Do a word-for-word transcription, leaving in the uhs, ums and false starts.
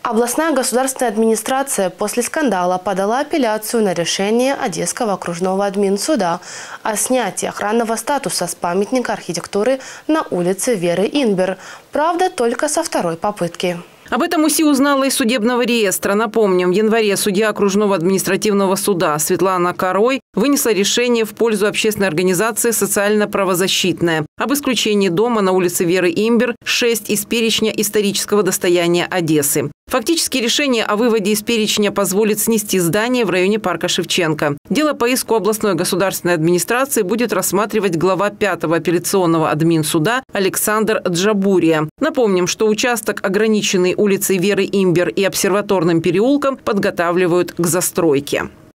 Областная государственная администрация после скандала подала апелляцию на решение Одесского окружного админсуда о снятии охранного статуса с памятника архитектуры на улице Веры Инбер. Правда, только со второй попытки. Об этом УСИ узнала из судебного реестра. Напомним, в январе судья окружного административного суда Светлана Корой вынесла решение в пользу общественной организации «Социально-правозащитная» об исключении дома на улице Веры Инбер шесть из перечня исторического достояния Одессы. Фактически решение о выводе из перечня позволит снести здание в районе парка Шевченко. Дело по иску областной государственной администрации будет рассматривать глава пятого апелляционного админсуда Александр Джабурия. Напомним, что участок, ограниченный улицей Веры Инбер и обсерваторным переулком, подготавливают к застройке.